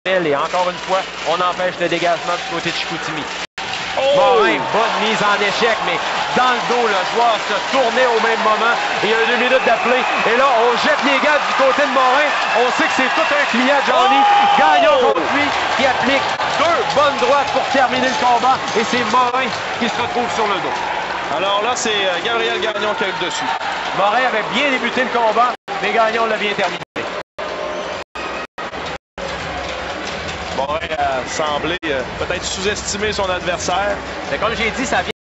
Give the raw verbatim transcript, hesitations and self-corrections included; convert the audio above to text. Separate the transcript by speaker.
Speaker 1: Et encore une fois, on empêche le dégagement du côté de Chicoutimi.
Speaker 2: Oh!
Speaker 1: Morin, bonne mise en échec, mais dans le dos, le joueur se tournait au même moment. Il y a deux minutes d'appelé. Et là, on jette les gars du côté de Morin. On sait que c'est tout un client, Johnny.
Speaker 2: Oh!
Speaker 1: Gagnon contre lui, qui applique deux bonnes droites pour terminer le combat. Et c'est Morin qui se retrouve sur le dos.
Speaker 2: Alors là, c'est Gabriel Gagnon qui a le dessus.
Speaker 1: Morin avait bien débuté le combat, mais Gagnon l'a bien terminé.
Speaker 2: Morin a semblé euh, peut-être sous-estimer son adversaire.
Speaker 1: Mais comme j'ai dit, ça vient